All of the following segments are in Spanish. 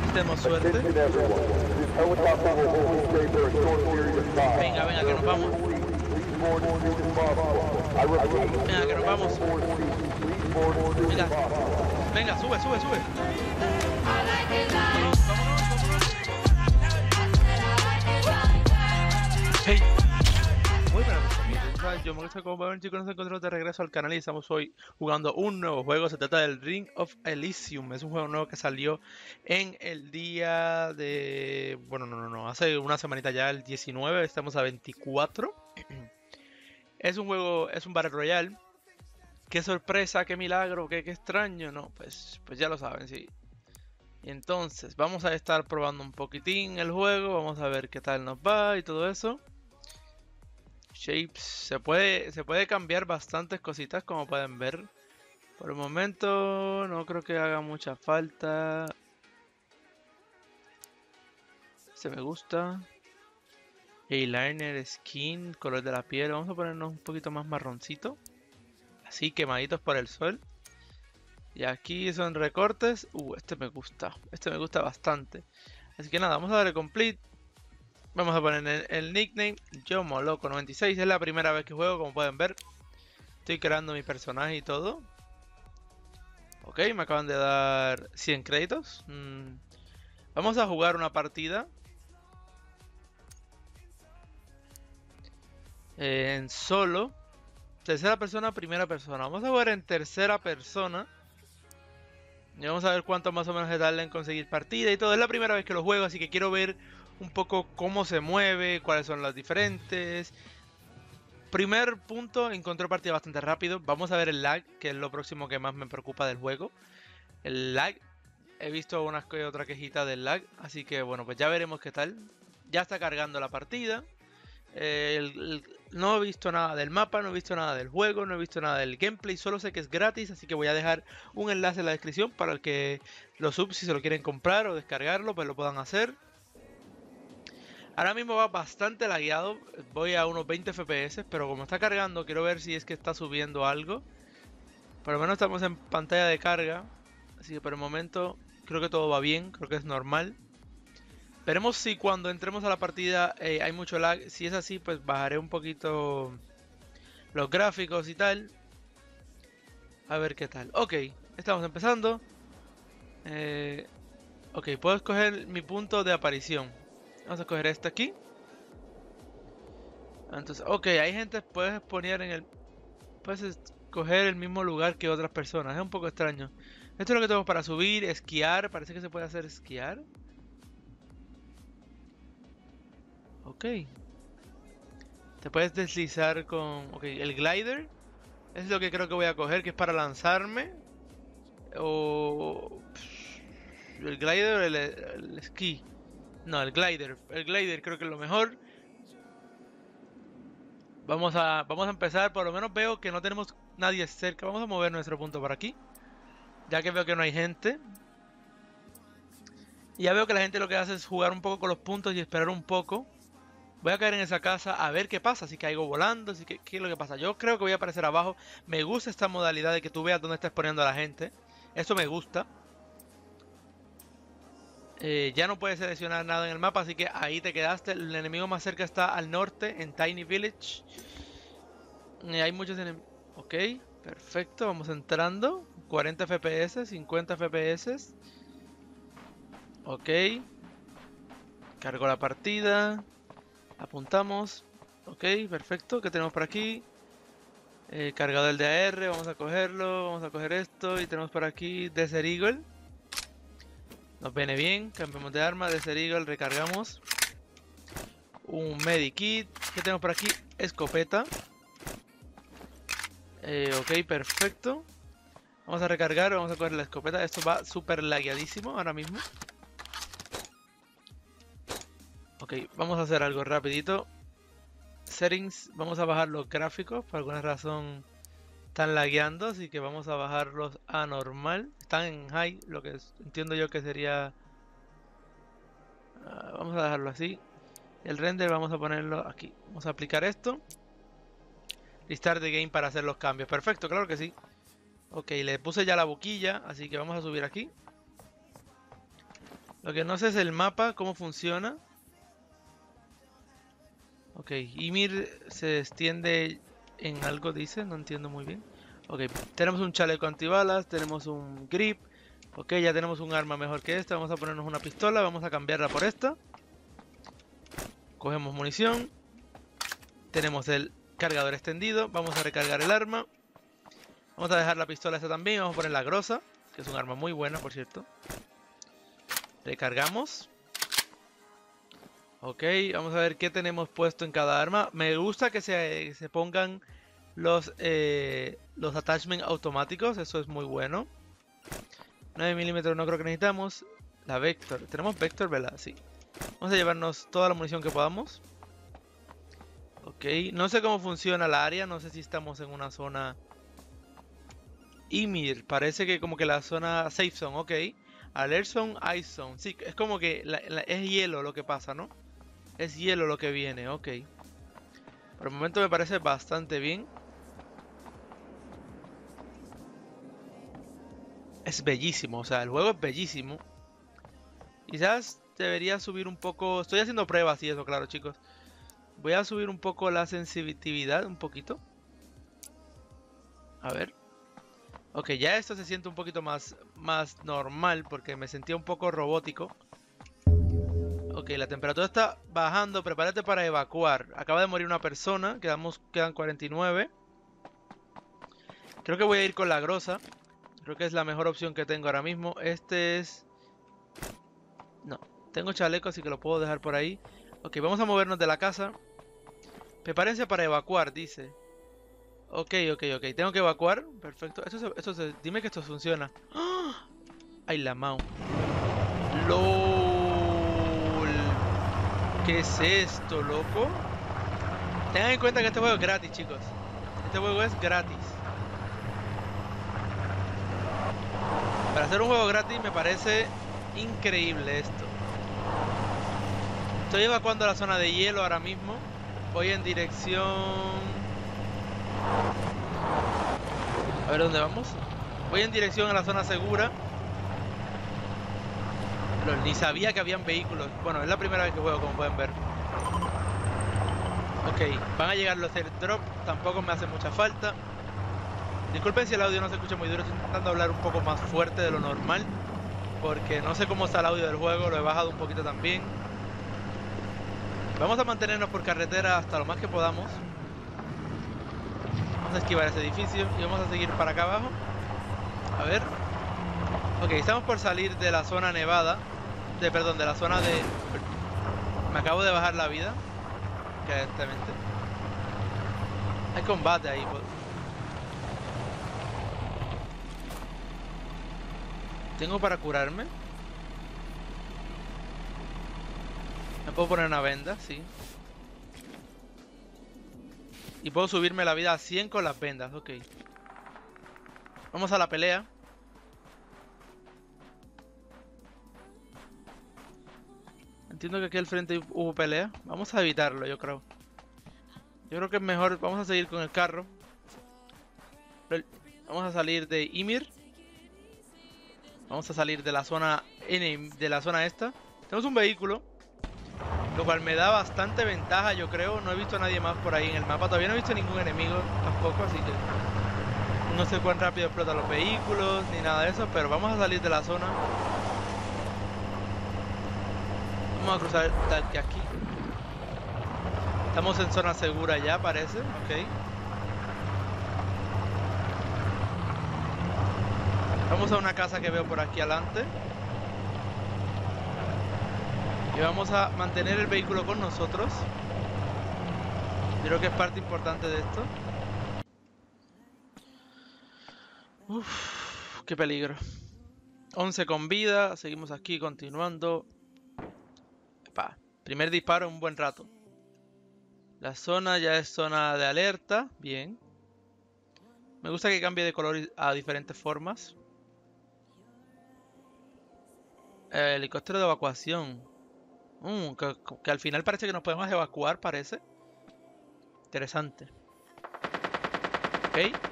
tenemos suerte. Venga, venga, que nos vamos. Venga, que nos vamos. Venga, venga, sube, sube, sube. Vámonos, vámonos, vámonos. Hey. Muy buenas noches, yo me gusta como ver, chicos, nos encontramos de regreso al canal y estamos hoy jugando un nuevo juego. Se trata del Ring of Elysium. Es un juego nuevo que salió en el día de... Bueno, no, hace una semanita ya, el 19, estamos a 24. Es un juego, es un Battle Royale. Qué sorpresa, qué milagro, qué extraño, ¿no? Pues ya lo saben, sí. Y entonces, vamos a estar probando un poquitín el juego, vamos a ver qué tal nos va y todo eso. Shapes, se puede cambiar bastantes cositas, como pueden ver. Por el momento no creo que haga mucha falta. Se me gusta. Eyeliner, skin, color de la piel. Vamos a ponernos un poquito más marroncito. Así, quemaditos por el sol. Y aquí son recortes. Este me gusta. Este me gusta bastante. Así que nada, vamos a darle complete. Vamos a poner el nickname YoMoLoco96. Es la primera vez que juego, como pueden ver. Estoy creando mi personaje y todo. Ok, me acaban de dar 100 créditos. Vamos a jugar una partida. En solo. Tercera persona, primera persona. Vamos a jugar en tercera persona. Y vamos a ver cuánto más o menos se tarda en conseguir partida y todo. Es la primera vez que lo juego, así que quiero ver un poco cómo se mueve, cuáles son las diferentes. Primer punto, encontré partida bastante rápido. Vamos a ver el lag, que es lo próximo que más me preocupa del juego. El lag, he visto una que otra quejita del lag, así que bueno, pues ya veremos qué tal. Ya está cargando la partida. No he visto nada del mapa, no he visto nada del juego, no he visto nada del gameplay, solo sé que es gratis, así que voy a dejar un enlace en la descripción para el que los subs, si se lo quieren comprar o descargarlo, pues lo puedan hacer. Ahora mismo va bastante lagueado, voy a unos 20 FPS, pero como está cargando quiero ver si es que está subiendo algo. Por lo menos estamos en pantalla de carga, así que por el momento creo que todo va bien, creo que es normal. Veremos si cuando entremos a la partida hay mucho lag. Si es así, pues bajaré un poquito los gráficos y tal. A ver qué tal. Ok, estamos empezando. Ok, puedo escoger mi punto de aparición. Vamos a escoger este aquí. Entonces, ok, hay gente, puedes poner en el... Puedes escoger el mismo lugar que otras personas. Es un poco extraño. Esto es lo que tenemos para subir, esquiar. Parece que se puede hacer esquiar. Ok. Te puedes deslizar con... Ok, el glider es lo que creo que voy a coger, que es para lanzarme. O... El glider o el esquí. No, el glider. El glider creo que es lo mejor. Vamos a empezar. Por lo menos veo que no tenemos nadie cerca. Vamos a mover nuestro punto por aquí. Ya que veo que no hay gente. Y ya veo que la gente lo que hace es jugar un poco con los puntos y esperar un poco. Voy a caer en esa casa a ver qué pasa, si caigo volando, si qué es lo que pasa. Yo creo que voy a aparecer abajo. Me gusta esta modalidad de que tú veas dónde estás poniendo a la gente. Eso me gusta. Ya no puedes seleccionar nada en el mapa, así que ahí te quedaste. El enemigo más cerca está al norte, en Tiny Village. Hay muchos enemigos. Ok, perfecto, vamos entrando. 40 FPS, 50 FPS. Ok. Cargo la partida. Apuntamos. Ok, perfecto. ¿Qué tenemos por aquí? Cargador de AR. Vamos a cogerlo. Vamos a coger esto. Y tenemos por aquí Desert Eagle. Nos viene bien. Cambiamos de arma. Desert Eagle. Recargamos. Un Medikit. ¿Qué tenemos por aquí? Escopeta. Ok, perfecto. Vamos a recargar. Vamos a coger la escopeta. Esto va súper lagueadísimo ahora mismo. Ok, vamos a hacer algo rapidito. Settings, vamos a bajar los gráficos. Por alguna razón están lagueando, así que vamos a bajarlos a normal. Están en high, lo que entiendo yo que sería... vamos a dejarlo así. El render vamos a ponerlo aquí. Vamos a aplicar esto. Restart the game para hacer los cambios. Perfecto, claro que sí. Ok, le puse ya la boquilla, así que vamos a subir aquí. Lo que no sé es el mapa, cómo funciona. Ok, Ymir se extiende en algo, dice, no entiendo muy bien. Ok, tenemos un chaleco antibalas, tenemos un grip. Ok, ya tenemos un arma mejor que esta. Vamos a ponernos una pistola, vamos a cambiarla por esta. Cogemos munición. Tenemos el cargador extendido. Vamos a recargar el arma. Vamos a dejar la pistola esta también. Vamos a poner la grosa, que es un arma muy buena, por cierto. Recargamos. Ok, vamos a ver qué tenemos puesto en cada arma. Me gusta que se pongan los attachments automáticos. Eso es muy bueno. 9 milímetros no creo que necesitamos. La Vector. Tenemos Vector, ¿verdad? Sí. Vamos a llevarnos toda la munición que podamos. Ok, no sé cómo funciona la área. No sé si estamos en una zona... Ymir, parece que como que la zona Safe Zone, ok. Alert Zone, Ice Zone. Sí, es como que es hielo lo que pasa, ¿no? Es hielo lo que viene, ok. Por el momento me parece bastante bien. Es bellísimo, o sea, el juego es bellísimo. Quizás debería subir un poco... Estoy haciendo pruebas y eso, claro, chicos. Voy a subir un poco la sensitividad, un poquito. A ver. Ok, ya esto se siente un poquito más normal porque me sentía un poco robótico. Ok, la temperatura está bajando, prepárate para evacuar. Acaba de morir una persona, quedan 49. Creo que voy a ir con la grosa. Creo que es la mejor opción que tengo ahora mismo. Este es... No, tengo chaleco, así que lo puedo dejar por ahí. Ok, vamos a movernos de la casa. Prepárense para evacuar, dice. Ok. Tengo que evacuar. Perfecto. Dime que esto funciona. ¡Ah! Ay, la Mau. LOL. ¿Qué es esto, loco? Tengan en cuenta que este juego es gratis, chicos. Este juego es gratis. Para hacer un juego gratis me parece increíble esto. Estoy evacuando la zona de hielo ahora mismo. Voy en dirección... A ver dónde vamos. Voy en dirección a la zona segura. Ni sabía que habían vehículos. Bueno, es la primera vez que juego, como pueden ver. Ok, van a llegar los airdrop. Tampoco me hace mucha falta. Disculpen si el audio no se escucha muy duro. Estoy intentando hablar un poco más fuerte de lo normal, porque no sé cómo está el audio del juego. Lo he bajado un poquito también. Vamos a mantenernos por carretera hasta lo más que podamos. Vamos a esquivar ese edificio y vamos a seguir para acá abajo. A ver. Ok, estamos por salir de la zona nevada. Perdón, de la zona de... Me acabo de bajar la vida. Exactamente. Hay combate ahí. ¿Tengo para curarme? ¿Me puedo poner una venda? Sí. Y puedo subirme la vida a 100 con las vendas, ok. Vamos a la pelea. Entiendo que aquí al frente hubo pelea. Vamos a evitarlo, yo creo. Yo creo que es mejor. Vamos a seguir con el carro. Vamos a salir de Ymir. Vamos a salir de la zona de la zona esta. Tenemos un vehículo, lo cual me da bastante ventaja, yo creo. No he visto a nadie más por ahí en el mapa. Todavía no he visto ningún enemigo tampoco, así que no sé cuán rápido explotan los vehículos ni nada de eso. Pero vamos a salir de la zona. Vamos a cruzar de aquí. Estamos en zona segura ya, parece. Ok. Vamos a una casa que veo por aquí adelante. Y vamos a mantener el vehículo con nosotros. Creo que es parte importante de esto. Uff, qué peligro. 11 con vida. Seguimos aquí continuando. Epa, primer disparo en un buen rato. La zona ya es zona de alerta. Bien. Me gusta que cambie de color a diferentes formas. Helicóptero de evacuación. Que al final parece que nos podemos evacuar, parece. Interesante. Ok.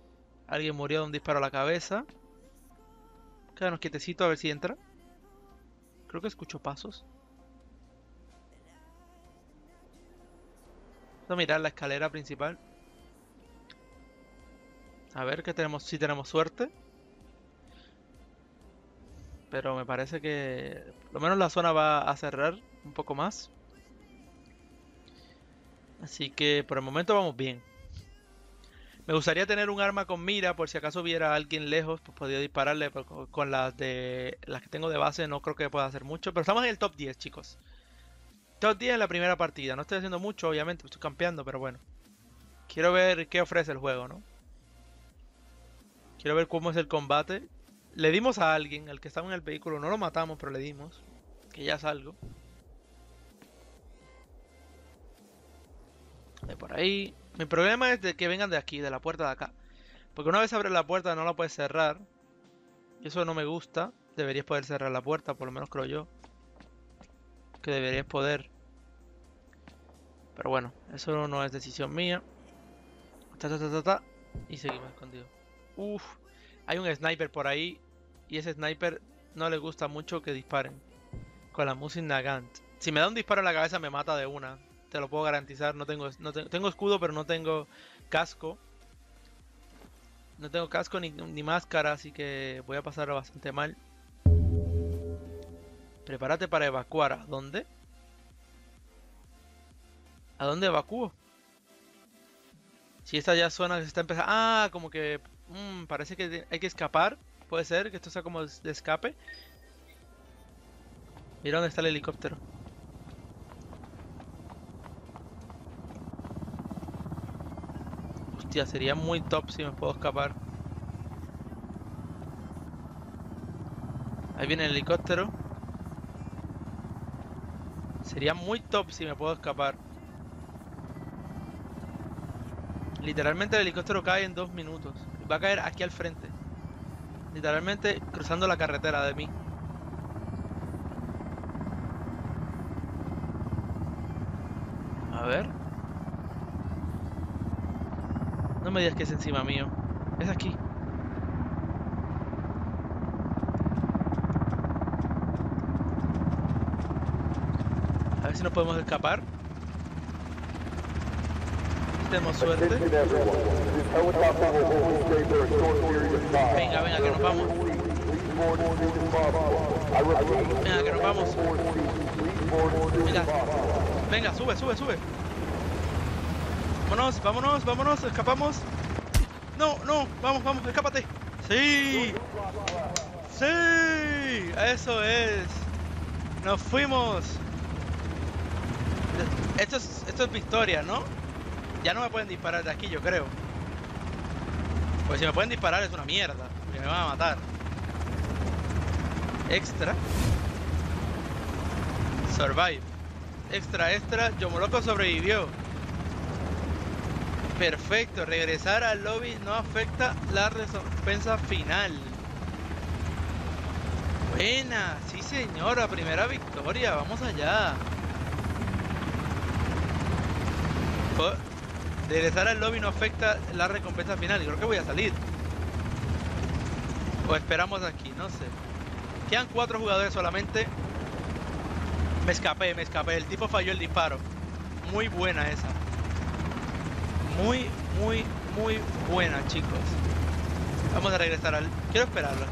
Alguien murió de un disparo a la cabeza. Quédanos quietecito a ver si entra. Creo que escucho pasos. Vamos a mirar la escalera principal. A ver qué tenemos, si tenemos suerte. Pero me parece que por lo menos la zona va a cerrar un poco más. Así que por el momento vamos bien. Me gustaría tener un arma con mira por si acaso viera a alguien lejos, pues podría dispararle, pero con las que tengo de base no creo que pueda hacer mucho. Pero estamos en el top 10, chicos. Top 10 en la primera partida. No estoy haciendo mucho, obviamente, estoy campeando, pero bueno. Quiero ver qué ofrece el juego, ¿no? Quiero ver cómo es el combate. Le dimos a alguien, al que estaba en el vehículo, no lo matamos, pero le dimos. Que ya es algo. De por ahí. Mi problema es de que vengan de aquí, de la puerta de acá. Porque una vez abres la puerta no la puedes cerrar. Y eso no me gusta. Deberías poder cerrar la puerta, por lo menos creo yo. Que deberías poder. Pero bueno, eso no es decisión mía. Y seguimos escondidos. Uff, hay un sniper por ahí. Y ese sniper no le gusta mucho que disparen. Con la Musin Nagant. Si me da un disparo en la cabeza me mata de una. Te lo puedo garantizar. Tengo escudo, pero no tengo casco. No tengo casco ni máscara, así que voy a pasar bastante mal. Prepárate para evacuar. ¿A dónde? ¿A dónde evacúo? Si esta ya zona que se está empezando... Ah, como que... parece que hay que escapar. Puede ser que esto sea como de escape. Mira dónde está el helicóptero. Hostia, sería muy top si me puedo escapar. Ahí viene el helicóptero. Sería muy top si me puedo escapar. Literalmente el helicóptero cae en 2 minutos. Va a caer aquí al frente. Literalmente cruzando la carretera de mí. A ver. No me digas que es encima mío. Es aquí. A ver si nos podemos escapar. Tenemos suerte. Venga, venga, que nos vamos. Venga, que nos vamos. Venga, venga, sube, sube, sube. Vámonos, vámonos, vámonos, escapamos. No, no, vamos, vamos, escápate. Sí, sí, eso es. Nos fuimos. Esto es victoria, ¿no? Ya no me pueden disparar de aquí, yo creo. Pues si me pueden disparar es una mierda, porque me van a matar. Extra. Survive. Extra, extra. Yomoloco sobrevivió. Perfecto. Regresar al lobby no afecta la recompensa final. Buena. Sí, señora. Primera victoria. Vamos allá. Regresar al lobby no afecta la recompensa final. Creo que voy a salir. O esperamos aquí, no sé. Quedan 4 jugadores solamente. Me escapé. El tipo falló el disparo. Muy buena esa. Muy buena, chicos. Vamos a regresar al... Quiero esperarlo.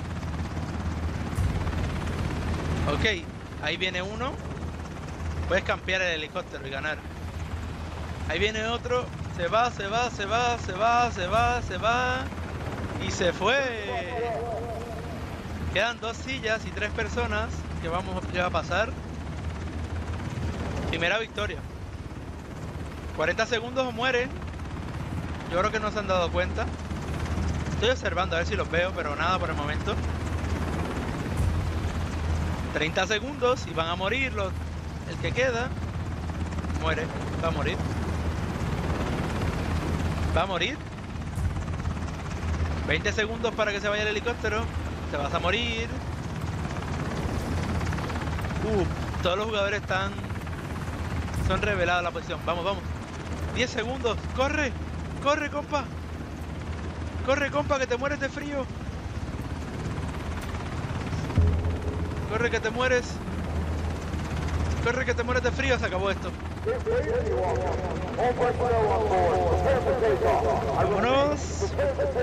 Ok, ahí viene uno. Puedes campear el helicóptero y ganar. Ahí viene otro. Se va. Y se fue. Quedan 2 sillas y 3 personas. ¿Qué va a pasar? Primera victoria. 40 segundos o mueren. Yo creo que no se han dado cuenta. Estoy observando a ver si los veo, pero nada por el momento. 30 segundos y van a morir el que queda. Muere, va a morir. Va a morir. 20 segundos para que se vaya el helicóptero. Te vas a morir. Todos los jugadores son revelados la posición. Vamos, vamos. 10 segundos. Corre. Corre, compa. Corre, compa, que te mueres de frío. Corre que te mueres. Corre que te mueres de frío. Se acabó esto. Vámonos.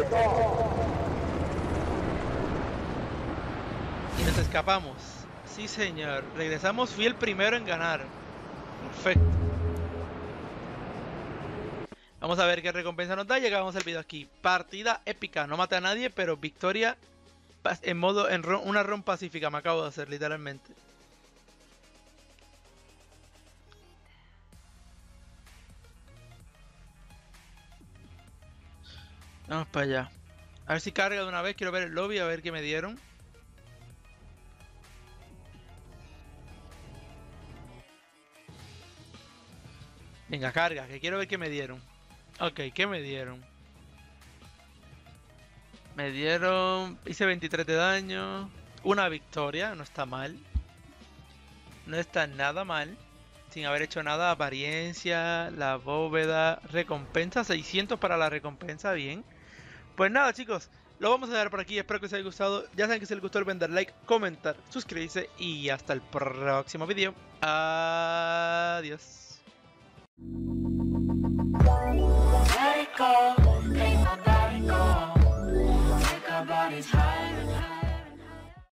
Y nos escapamos. Sí, señor. Regresamos. Fui el primero en ganar. Perfecto. Vamos a ver qué recompensa nos da. Llegamos al video aquí. Partida épica. No maté a nadie, pero victoria en modo una run pacífica. Me acabo de hacer, literalmente. Vamos para allá. A ver si carga de una vez. Quiero ver el lobby, a ver qué me dieron. Venga, carga, que quiero ver qué me dieron. Ok, ¿qué me dieron? Me dieron... Hice 23 de daño. Una victoria, no está mal. No está nada mal. Sin haber hecho nada. Apariencia, la bóveda, recompensa. 600 para la recompensa, bien. Pues nada, chicos. Lo vamos a dejar por aquí. Espero que os haya gustado. Ya saben que si les gustó, olviden dar like, comentar, suscribirse. Y hasta el próximo video. Adiós. Let it go.